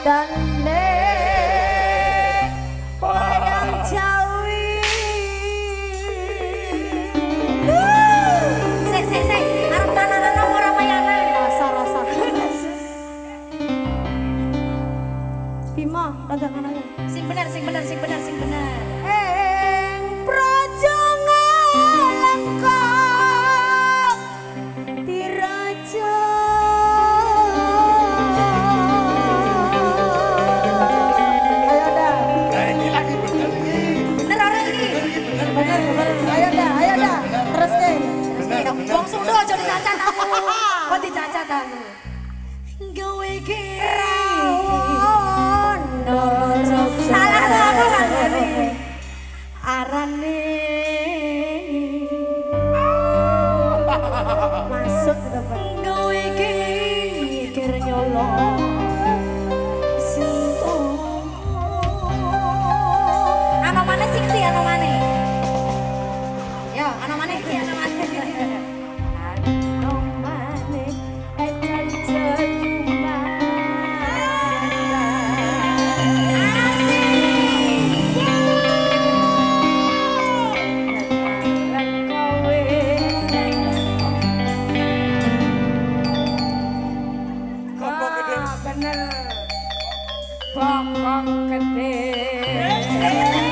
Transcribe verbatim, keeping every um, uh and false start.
pendek wayang jawi. Sek sek sek arep manana nang ora mayana. Rasa-rasa. Bima, rada ngono ya. Sing bener sing bener sing bener sing bener. Eng praja ngalengkap diraja. Ayo dah. Nah, ini lagi bener ini. Bener ora iki? Bener, bener. Ayo dah, ayo dah. Terus deh. Wong Sunda aja dicacat aku. Kok dicacat aku? Gawe iki Rawon dorok. salah to aku kan ini. Arane Masuk gitu, Pak. gawe iki mikir nyolong sinto. Ano maneh sing endi ano maneh? Yo, ano maneh iki ano maneh. Anomane edan seduman. Kompok gede. Bener. Bokong gede.